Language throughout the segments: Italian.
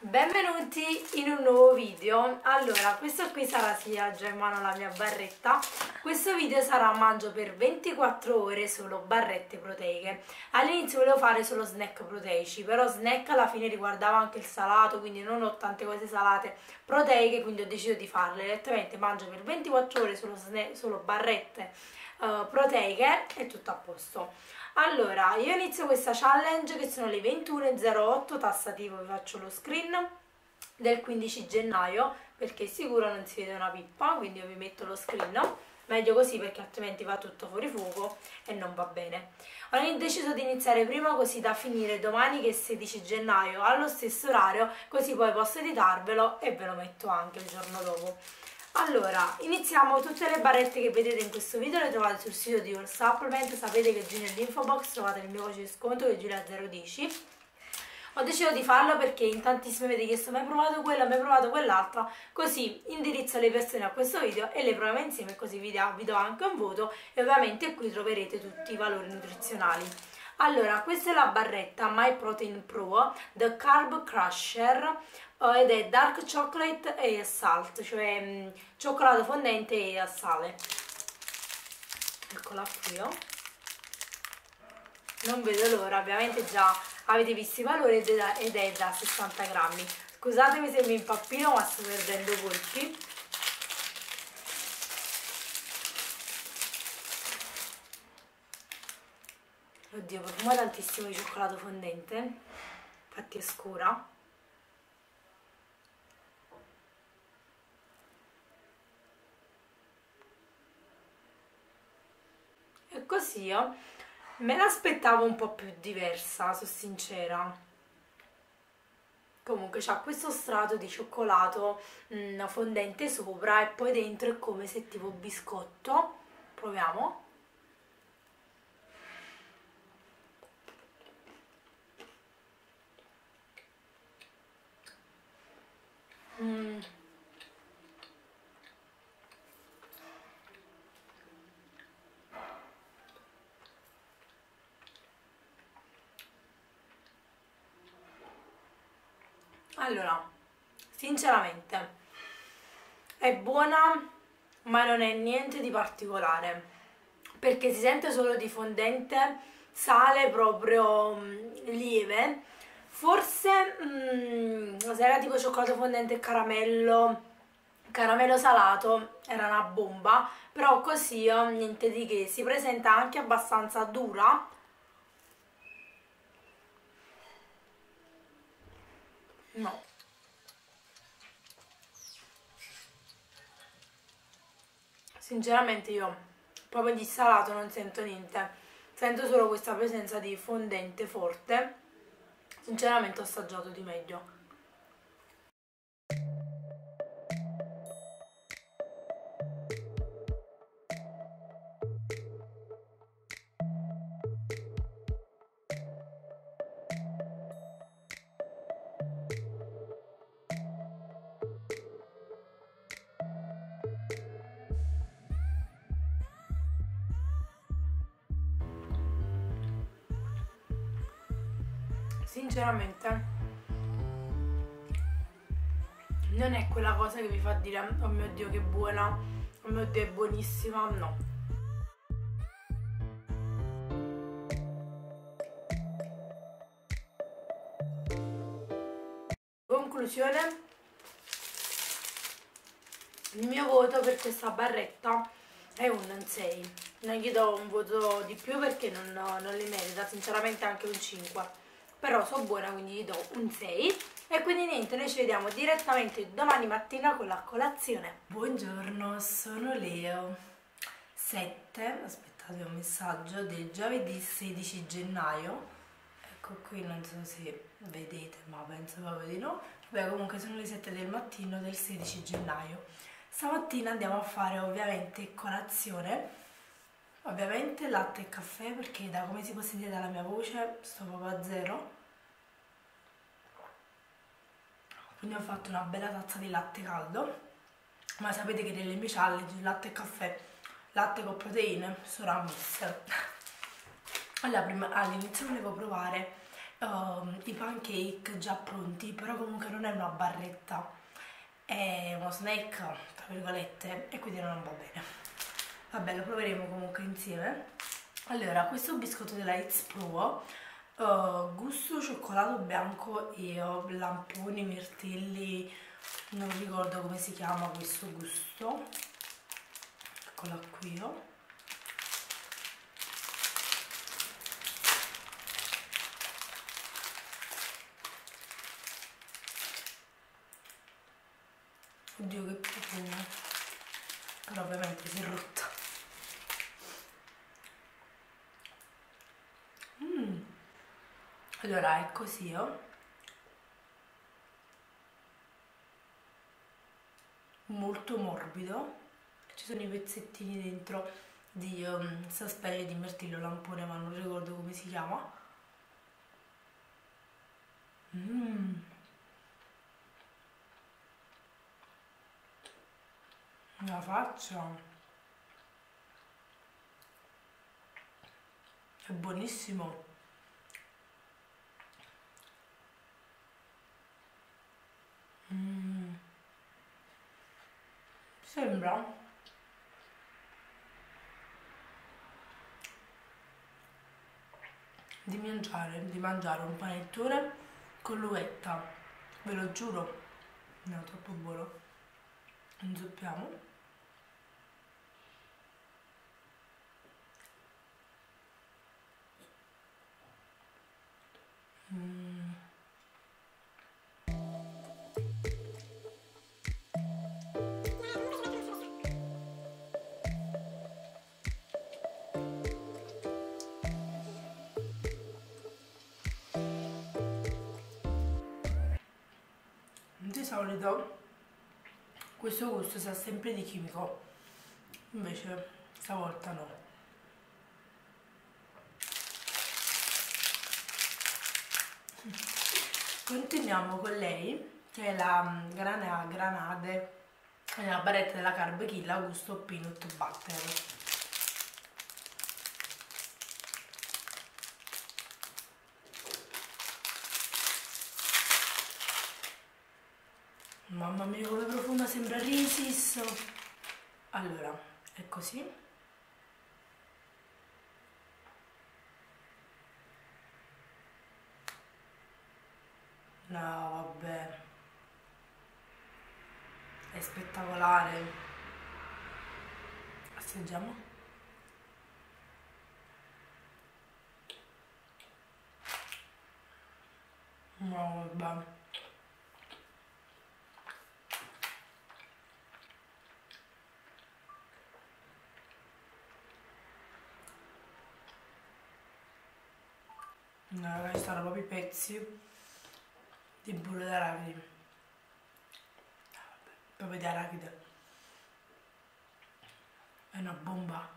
Benvenuti in un nuovo video. Allora, questo qui sarà, sì, ha già in mano la mia barretta. Questo video sarà mangio per 24 ore solo barrette proteiche. All'inizio volevo fare solo snack proteici, però snack alla fine riguardava anche il salato, quindi non ho tante cose salate proteiche, quindi ho deciso di farle direttamente mangio per 24 ore solo barrette proteiche e tutto a posto. Allora, io inizio questa challenge che sono le 21:08, tassativo, vi faccio lo screen del 15 gennaio perché sicuro non si vede una pippa, quindi io vi metto lo screen, meglio così perché altrimenti va tutto fuori fuoco e non va bene. Ho deciso di iniziare prima così da finire domani che è 16 gennaio allo stesso orario, così poi posso editarvelo e ve lo metto anche il giorno dopo. Allora, iniziamo. Tutte le barrette che vedete in questo video le trovate sul sito di All Supplement. Sapete che giù nell'info box trovate il mio codice di sconto che è Giulia010. Ho deciso di farlo perché in tantissimi mi avete chiesto mi hai provato quella, mi hai provato quell'altra, così indirizzo le persone a questo video e le proviamo insieme, così vi do anche un voto e ovviamente qui troverete tutti i valori nutrizionali. Allora, questa è la barretta My Protein Pro The Carb Crusher ed è dark chocolate e salt, cioè cioccolato fondente e a sale. Eccola qui, non vedo l'ora, ovviamente già avete visto i valori ed è da 60 grammi. Scusatemi se mi impappino, ma sto perdendo colpi. Oddio, profuma tantissimo di cioccolato fondente, infatti è scura. E così me l'aspettavo un po' più diversa, sono sincera. Comunque c'ha questo strato di cioccolato fondente sopra e poi dentro è come se tipo biscotto. Proviamo. Allora, sinceramente è buona, ma non è niente di particolare perché si sente solo di fondente, sale proprio lieve. Forse se era tipo cioccolato fondente e caramello salato era una bomba, però così niente di che. Si presenta anche abbastanza dura. No, sinceramente io proprio di salato non sento niente, sento solo questa presenza di fondente forte. Sinceramente ho assaggiato di meglio. Sinceramente non è quella cosa che vi fa dire oh mio Dio che buona, oh mio Dio è buonissima, no. Conclusione, il mio voto per questa barretta è un 6. Non gli do un voto di più perché non li merita, sinceramente anche un 5. Però sono buona, quindi gli do un 6. E quindi niente, noi ci vediamo direttamente domani mattina con la colazione. Buongiorno, sono Leo 7, aspettate un messaggio del giovedì 16 gennaio. Ecco qui, non so se vedete, ma penso proprio di no. Beh, comunque sono le 7 del mattino del 16 gennaio. Stamattina andiamo a fare ovviamente colazione, ovviamente latte e caffè perché da come si può sentire dalla mia voce sto proprio a zero. Quindi ho fatto una bella tazza di latte caldo, ma sapete che nelle mie challenge latte e caffè, latte con proteine, sono ammesse. All'inizio volevo provare i pancake già pronti, però comunque non è una barretta, è uno snack, tra virgolette, e quindi non va bene. Vabbè, lo proveremo comunque insieme. Allora, questo biscotto della It's Pro, gusto cioccolato bianco e lamponi, mirtilli, non ricordo come si chiama questo gusto. Eccola qui. Oddio che profumo, però ovviamente si è rotta. Allora è così, molto morbido, ci sono i pezzettini dentro di questa specie di mirtillo lampone, ma non ricordo come si chiama. La faccia è buonissimo. Sembra di mangiare un panettone con l'uvetta, ve lo giuro, no, è troppo buono. Inzuppiamo. Di solito questo gusto sa sempre di chimico, invece stavolta no. Continuiamo con lei, che è la Granade, la barretta della Carb Kill a gusto peanut butter. Mamma mia come profuma, sembra Reese's. Allora, è così. No, vabbè. È spettacolare. Assaggiamo. No, vabbè. No, ragazzi, stanno proprio i pezzi di burro d'arachidi. Proprio di arachide. È una bomba.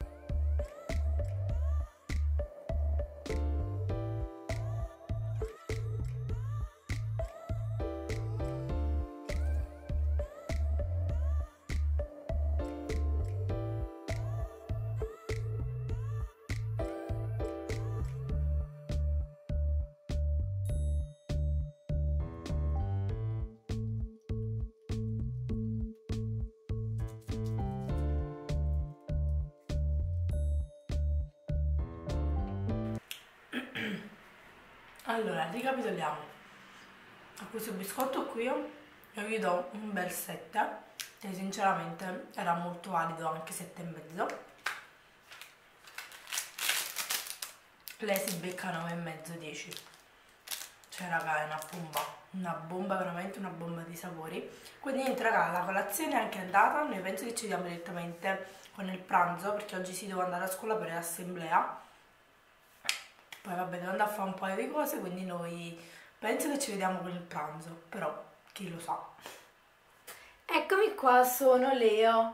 Allora, ricapitoliamo. A questo biscotto qui io gli do un bel 7, che sinceramente era molto valido, anche 7,5. Lei si becca 9,5, 10. Cioè raga, è una bomba, veramente una bomba di sapori. Quindi niente raga, la colazione è anche andata, noi penso che ci vediamo direttamente con il pranzo, perché oggi si devo andare a scuola per l'assemblea. Poi vabbè, devo andare a fare un paio di cose, quindi noi penso che ci vediamo con il pranzo, però chi lo sa. Eccomi qua, sono le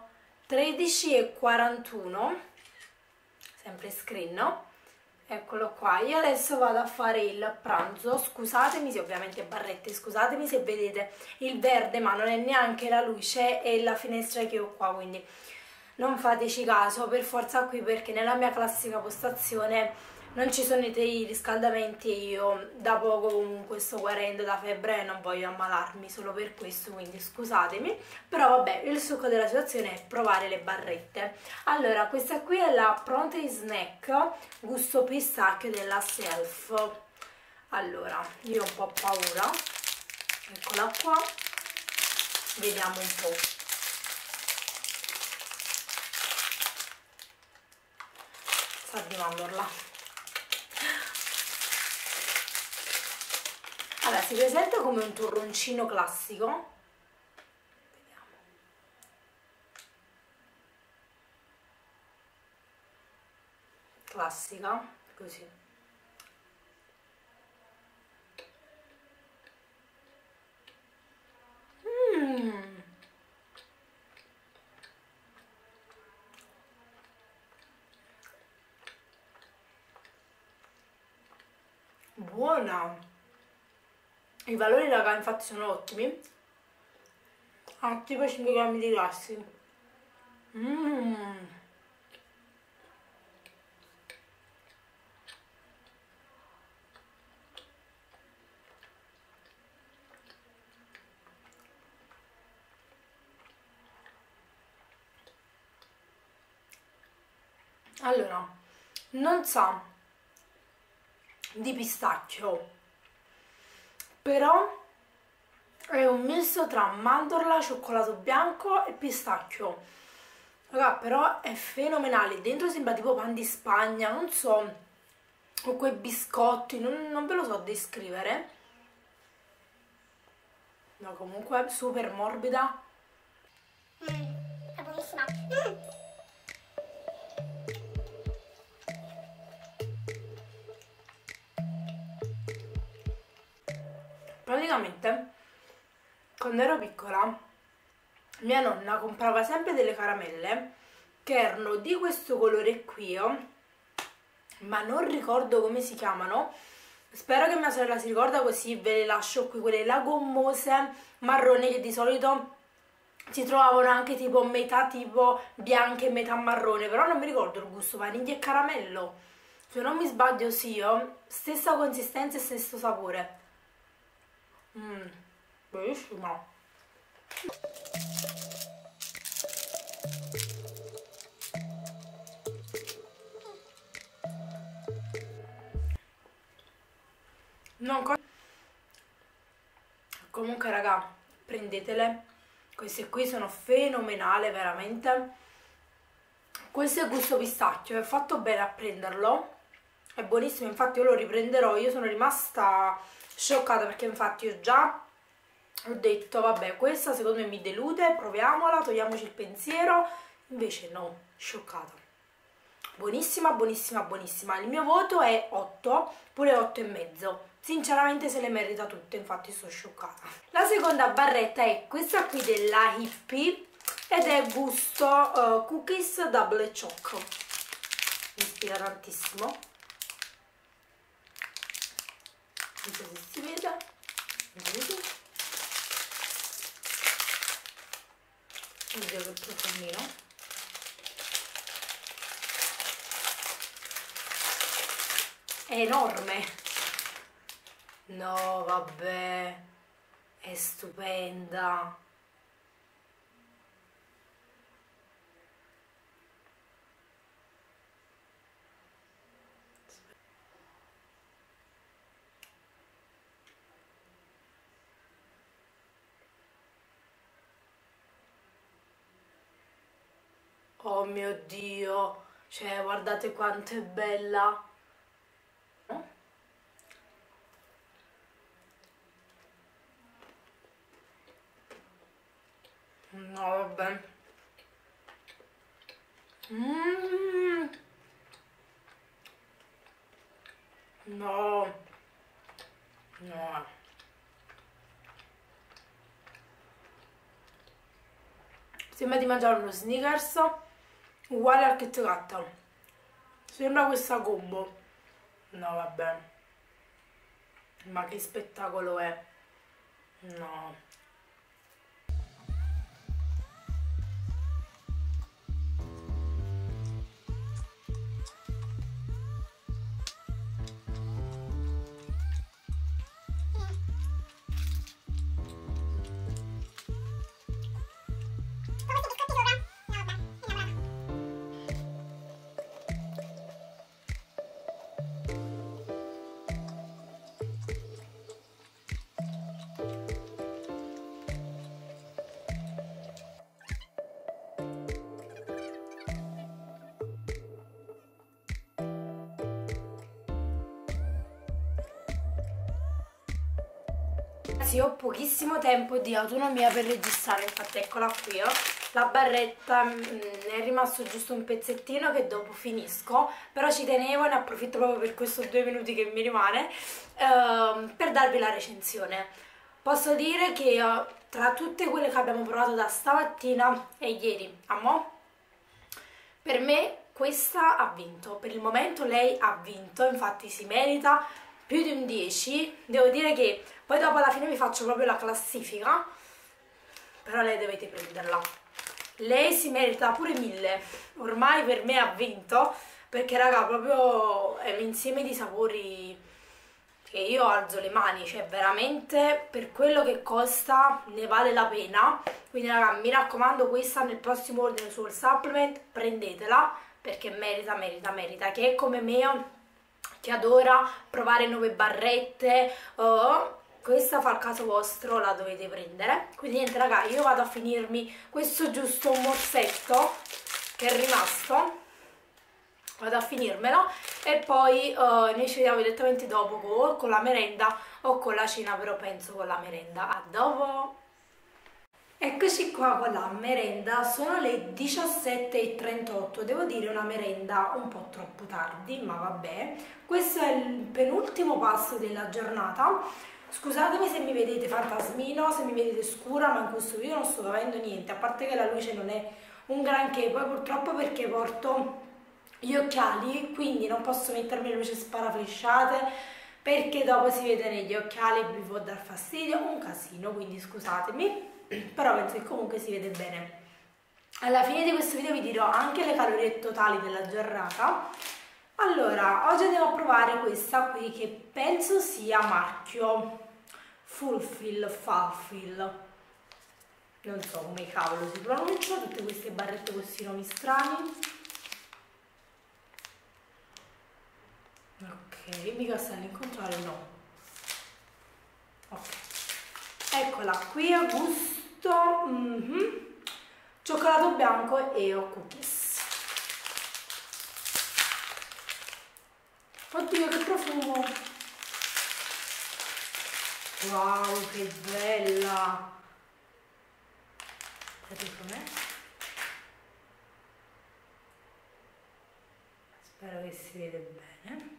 13:41, sempre screen, eccolo qua. Io adesso vado a fare il pranzo, scusatemi se ovviamente barrette, scusatemi se vedete il verde, ma non è neanche la luce e la finestra che ho qua, quindi non fateci caso per forza qui, perché nella mia classica postazione non ci sono i riscaldamenti e io da poco comunque sto guarendo da febbre e non voglio ammalarmi solo per questo, quindi scusatemi. Però vabbè, il succo della situazione è provare le barrette. Allora, questa qui è la Pronte Snack gusto pistacchio della Self. Allora, io ho un po' paura. Eccola qua. Vediamo un po'. Sa di mandorla. Allora, si presenta come un torroncino classico. Vediamo. Classica, così. Buona. I valori raga infatti sono ottimi. Ha tipo 5 grammi di grassi. Allora, non sa di pistacchio, però è un misto tra mandorla, cioccolato bianco e pistacchio. Raga, però è fenomenale. Dentro sembra tipo pan di Spagna, non so, o quei biscotti, non ve lo so descrivere. No, comunque super morbida. È buonissima. Praticamente, quando ero piccola, mia nonna comprava sempre delle caramelle che erano di questo colore qui, ma non ricordo come si chiamano. Spero che mia sorella si ricorda, così ve le lascio qui, quelle là gommose marroni che di solito si trovavano anche tipo metà tipo bianche e metà marrone, però non mi ricordo il gusto, vaniglia e caramello. Se non mi sbaglio sì, stessa consistenza e stesso sapore. Bellissima. Non co- Comunque raga, prendetele, queste qui sono fenomenali veramente. Questo è gusto pistacchio, è fatto bene a prenderlo, è buonissimo, infatti io lo riprenderò. Io sono rimasta scioccata perché infatti ho detto vabbè, questa secondo me mi delude, proviamola, togliamoci il pensiero. Invece no, scioccata. Buonissima, buonissima, buonissima. Il mio voto è 8, pure 8 e mezzo. Sinceramente se le merita tutte, infatti sto scioccata. La seconda barretta è questa qui della Hippie ed è gusto cookies double choc. Mi ispira tantissimo. Non so se si vede. Oddio che profumino. È enorme. No, vabbè, è stupenda. Oh mio Dio, cioè guardate quanto è bella. No, vabbè. No. No. Sembra di mangiare uno Snickers uguale al Kit Kat. Sembra questa combo. No, vabbè. Ma che spettacolo è. No. Ragazzi, ho pochissimo tempo di autonomia per registrare, infatti eccola qui, la barretta, ne è rimasto giusto un pezzettino che dopo finisco, però ci tenevo e ne approfitto proprio per questo 2 minuti che mi rimane, per darvi la recensione. Posso dire che tra tutte quelle che abbiamo provato da stamattina e ieri, per me questa ha vinto, per il momento lei ha vinto, infatti si merita più di un 10, devo dire che poi dopo alla fine vi faccio proprio la classifica, però lei dovete prenderla. Lei si merita pure 1000, ormai per me ha vinto, perché raga proprio è un insieme di sapori che io alzo le mani, cioè veramente per quello che costa ne vale la pena. Quindi raga, mi raccomando, questa nel prossimo ordine sul supplement prendetela, perché merita, merita, merita, che è come me che adora provare nuove barrette, questa fa il caso vostro, la dovete prendere. Quindi niente raga, io vado a finirmi questo giusto morsetto che è rimasto, vado a finirmelo e poi noi ci vediamo direttamente dopo con la merenda o con la cena, però penso con la merenda. A dopo! Eccoci qua con la merenda, sono le 17:38, devo dire una merenda un po' troppo tardi, ma vabbè. Questo è il penultimo pasto della giornata. Scusatemi se mi vedete fantasmino, se mi vedete scura, ma in questo video non sto capendo niente, a parte che la luce non è un granché, poi purtroppo perché porto gli occhiali, quindi non posso mettermi le luci sparaflesciate, perché dopo si vede negli occhiali e vi può dar fastidio, un casino, quindi scusatemi. Però penso che comunque si vede bene. Alla fine di questo video vi dirò anche le calorie totali della giornata. Allora, oggi andiamo a provare questa qui che penso sia marchio Fulfill, non so come cavolo si pronuncia, tutte queste barrette con questi nomi strani. Ok, mica sta all'incontrario, no. Ok, eccola qui a gusto cioccolato bianco e cookies. Oddio che profumo, wow che bella, vedete com'è? Spero che si vede bene.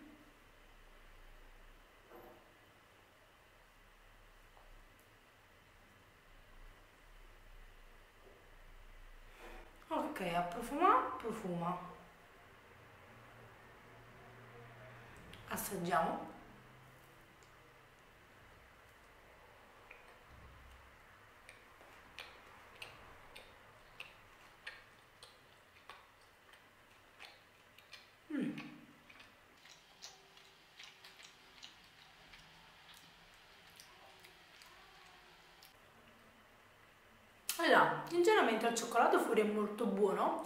Ok, a profuma. Assaggiamo. Allora, sinceramente al cioccolato fuori è molto buono.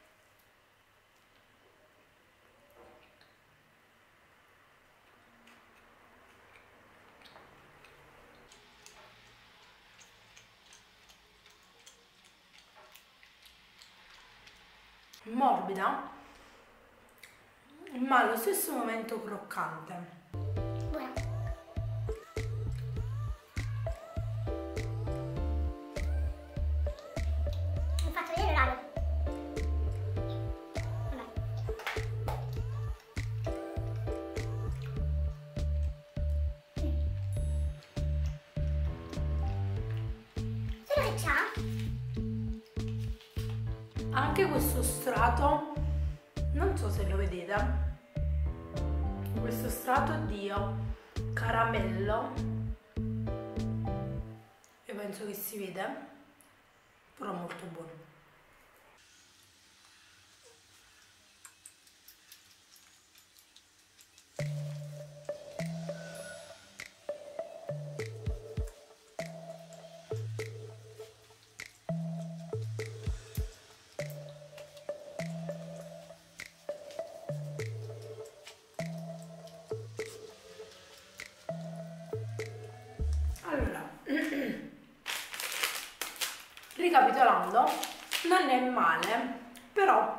Morbida, ma allo stesso momento croccante. Buona. Mi faccio vedere l'orario. Solo che c'ha Anche questo strato, non so se lo vedete, questo strato di caramello, io penso che si vede, però molto buono. Allora, ricapitolando, non è male, però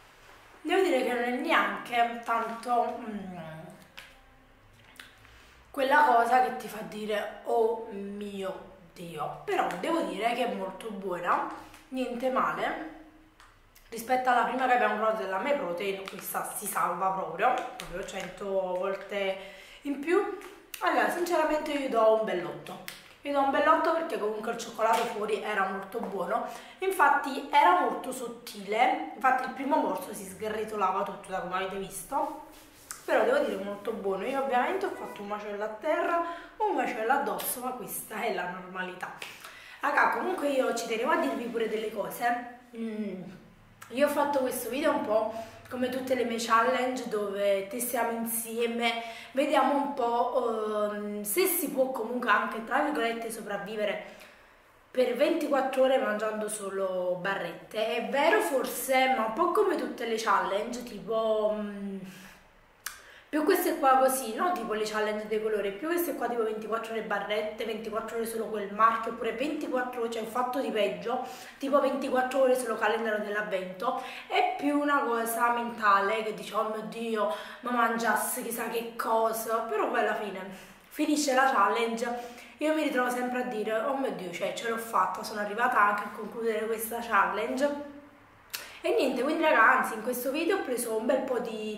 devo dire che non è neanche tanto quella cosa che ti fa dire oh mio Dio. Però devo dire che è molto buona, niente male. Rispetto alla prima che abbiamo provato della Me Protein, questa si salva proprio 100 volte in più. Allora, sinceramente io do un bell'otto. Io do un bell'otto perché comunque il cioccolato fuori era molto buono. Infatti era molto sottile, infatti il primo morso si sgretolava tutto da come avete visto. Però devo dire molto buono. Io ovviamente ho fatto un macello a terra, un macello addosso, ma questa è la normalità. Raga, comunque io ci tenevo a dirvi pure delle cose. Io ho fatto questo video un po' come tutte le mie challenge dove testiamo insieme, vediamo un po' se si può comunque anche tra virgolette sopravvivere per 24 ore mangiando solo barrette. È vero forse, ma un po' come tutte le challenge, tipo più queste qua così, no? Tipo le challenge dei colori, più queste qua tipo 24 ore barrette, 24 ore solo quel marchio, oppure 24 ore, cioè ho fatto di peggio, tipo 24 ore solo calendario dell'avvento, è più una cosa mentale che dice oh mio Dio, ma mangiasse chissà che cosa, però poi alla fine finisce la challenge, io mi ritrovo sempre a dire oh mio Dio, cioè ce l'ho fatta, sono arrivata anche a concludere questa challenge. E niente, quindi ragazzi, in questo video ho preso un bel po' di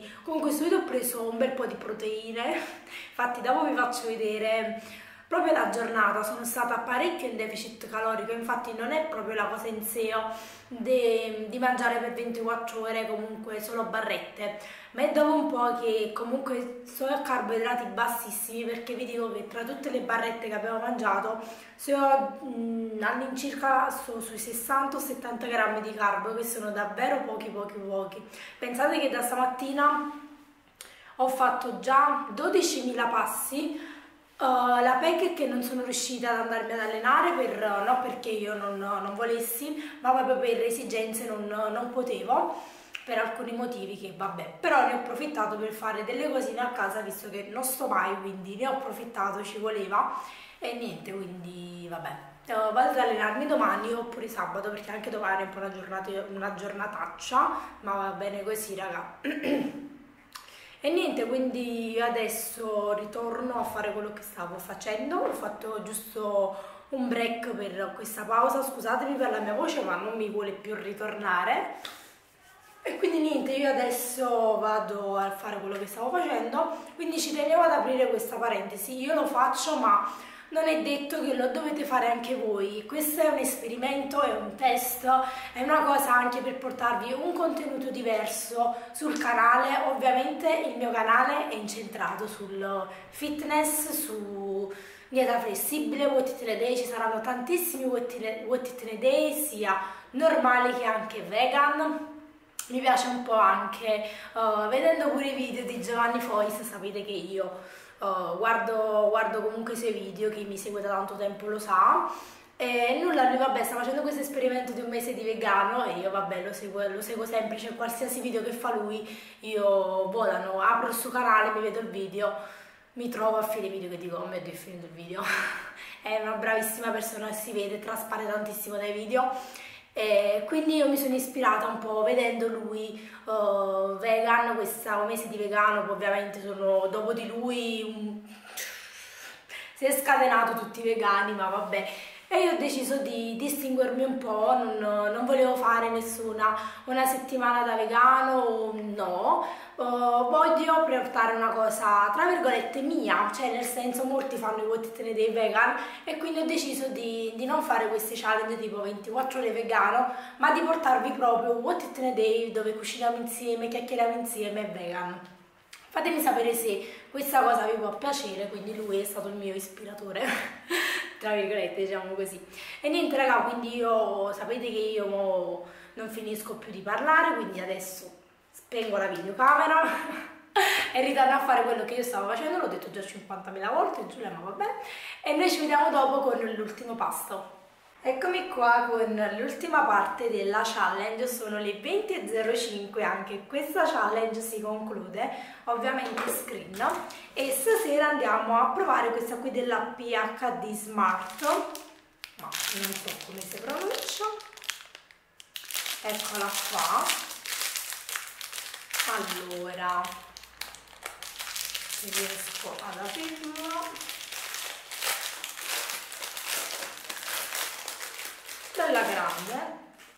proteine. Infatti dopo vi faccio vedere proprio la giornata, sono stata parecchio in deficit calorico, infatti non è proprio la cosa in sé di mangiare per 24 ore comunque solo barrette, ma è dopo un po' che comunque sono a carboidrati bassissimi, perché vi dico che tra tutte le barrette che abbiamo mangiato all'incirca sto sui 60-70 grammi di carbo, che sono davvero pochi. Pensate che da stamattina ho fatto già 12.000 passi. La PEC è che non sono riuscita ad andarmi ad allenare, non perché io non volessi, ma proprio per esigenze non potevo, per alcuni motivi che vabbè, però ne ho approfittato per fare delle cosine a casa, visto che non sto mai, quindi ne ho approfittato, ci voleva, e niente, quindi vabbè. Vado ad allenarmi domani oppure sabato, perché anche domani è un po' una giornataccia, ma va bene così, raga. E niente, quindi adesso ritorno a fare quello che stavo facendo. Ho fatto giusto un break per questa pausa, scusatemi per la mia voce, ma non mi vuole più ritornare. E quindi niente, io adesso vado a fare quello che stavo facendo, quindi ci tenevo ad aprire questa parentesi. Io lo faccio, ma non è detto che lo dovete fare anche voi. Questo è un esperimento, è un test, è una cosa anche per portarvi un contenuto diverso sul canale. Ovviamente il mio canale è incentrato sul fitness, su dieta flessibile, What It In A Day. Ci saranno tantissimi What It In A Day, sia normali che anche vegan. Mi piace un po' anche, vedendo pure i video di Giovanni Fois, sapete che io guardo comunque i suoi video, chi mi segue da tanto tempo lo sa. E nulla, lui vabbè sta facendo questo esperimento di un mese di vegano e io vabbè lo seguo sempre, cioè qualsiasi video che fa lui io volano, apro il suo canale, mi vedo il video, mi trovo a fine video che dico oh mio Dio, è finito il video. È una bravissima persona e si vede, traspare tantissimo dai video. E quindi io mi sono ispirata un po' vedendo lui vegan, questo mese di vegano, poi ovviamente sono dopo di lui si è scatenato tutti i vegani, ma vabbè. E io ho deciso di distinguermi un po', non volevo fare una settimana da vegano, no, voglio portare una cosa tra virgolette mia, cioè nel senso molti fanno i What It In A Day vegan e quindi ho deciso di non fare queste challenge tipo 24 ore vegano, ma di portarvi proprio What It In A Day dove cuciniamo insieme, chiacchieriamo insieme e vegan. Fatemi sapere se questa cosa vi può piacere, quindi lui è stato il mio ispiratore, tra virgolette, diciamo così. E niente raga, quindi sapete che io non finisco più di parlare, quindi adesso spengo la videocamera e ritorno a fare quello che io stavo facendo, l'ho detto già 50.000 volte, Giulia, ma vabbè. E noi ci vediamo dopo con l'ultimo pasto. Eccomi qua con l'ultima parte della challenge, sono le 20:05, anche questa challenge si conclude, ovviamente screen, e stasera andiamo a provare questa qui della PHD Smart, ma non so come si pronuncia, eccola qua. Allora, se riesco ad aprirlo. Bella grande.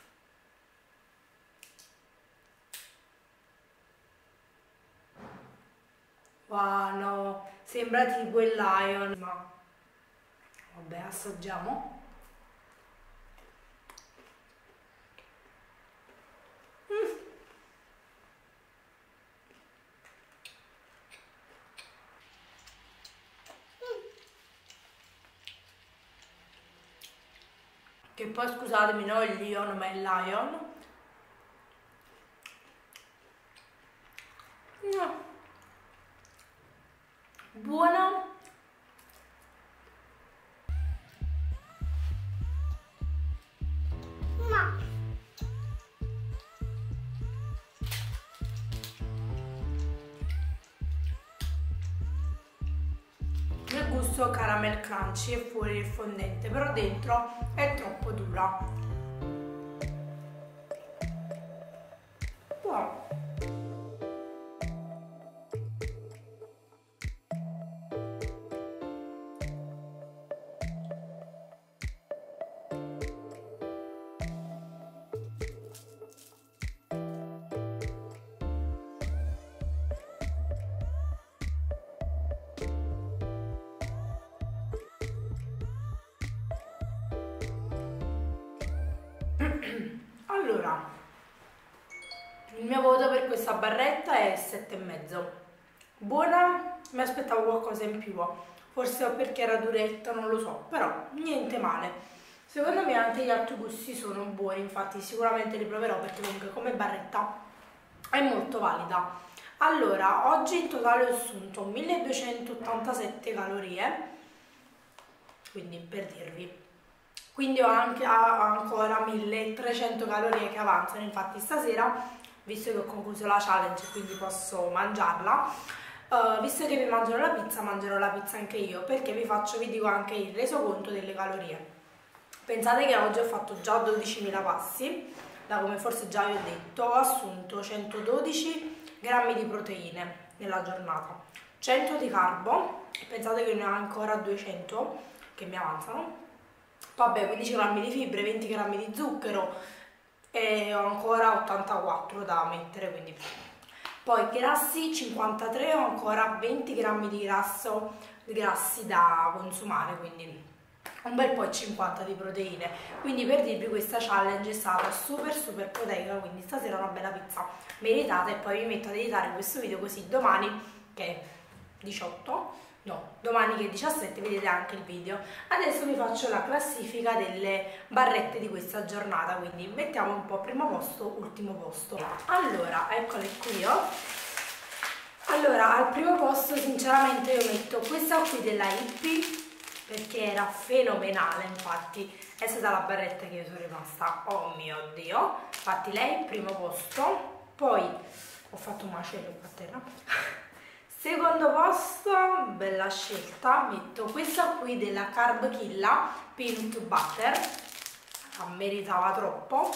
Wow, no, sembra tipo il Lion, ma vabbè, assaggiamo. Che poi scusatemi, no il Lion ma il Lion. No. Buona. Ma Nel gusto caramel crunchy e fuori il fondente, però dentro è troppo dura. Buono. Allora, il mio voto per questa barretta è 7,5. Buona, mi aspettavo qualcosa in più, forse perché era duretta, non lo so, però niente male. Secondo me anche gli altri gusti sono buoni, infatti sicuramente li proverò perché comunque come barretta è molto valida. Allora, oggi in totale ho assunto 1287 calorie, quindi per dirvi. Quindi ho anche ancora 1300 calorie che avanzano, infatti stasera, visto che ho concluso la challenge quindi posso mangiarla, visto che mi mangerò la pizza anche io, perché vi dico anche il resoconto delle calorie. Pensate che oggi ho fatto già 12.000 passi, da come forse già vi ho detto, ho assunto 112 grammi di proteine nella giornata, 100 di carbo, pensate che ne ho ancora 200 che mi avanzano, vabbè 15 grammi di fibre, 20 grammi di zucchero e ho ancora 84 da mettere, quindi poi grassi 53, ho ancora 20 grammi di grassi da consumare, quindi un bel po' e 50 di proteine. Quindi per dirvi, questa challenge è stata super proteica, quindi stasera una bella pizza meritata, e poi mi metto ad editare questo video così domani che è 18, no, domani che è 17 vedete anche il video. Adesso vi faccio la classifica delle barrette di questa giornata, quindi mettiamo un po' primo posto, ultimo posto. Allora, eccole qui io. Allora, al primo posto sinceramente io metto questa qui della Hippie, perché era fenomenale, infatti è stata la barretta che io sono rimasta, oh mio Dio, infatti lei primo posto. Poi ho fatto un macello qua a terra. Secondo posto, bella scelta, metto questa qui della Carb Killa Peanut Butter, meritava troppo.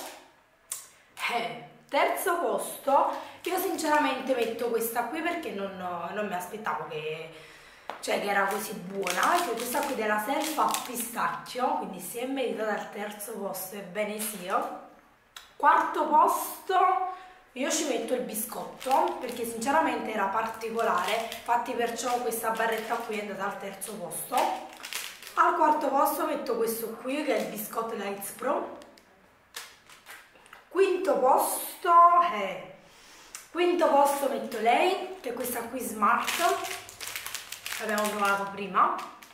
Terzo posto, io sinceramente metto questa qui perché non mi aspettavo che era così buona, che questa qui della Selfa Pistacchio, quindi si è meritata al terzo posto, ebbene sì. Quarto posto, io ci metto il biscotto perché sinceramente era particolare, infatti perciò questa barretta qui è andata al terzo posto. Al quarto posto metto questo qui che è il biscotto Lights Pro. Quinto posto metto lei, che è questa qui Smart, abbiamo provato prima.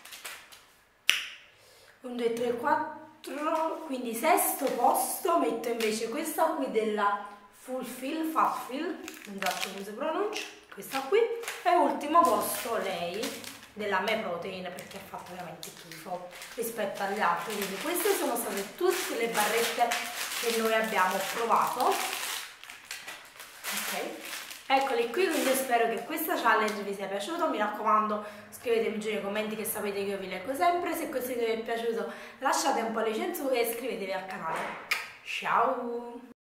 1, 2, 3, 4, quindi sesto posto metto invece questa qui della Fatfill, non so come si pronuncia, questa qui. E ultimo posto lei della Me Protein, perché ha fatto veramente schifo rispetto agli altri. Quindi queste sono state tutte le barrette che noi abbiamo provato. Ok, eccoli qui, quindi spero che questa challenge vi sia piaciuta. Mi raccomando, scrivetemi giù nei commenti, che sapete che io vi leggo sempre. Se questo video vi è piaciuto lasciate un pollice in su e iscrivetevi al canale. Ciao!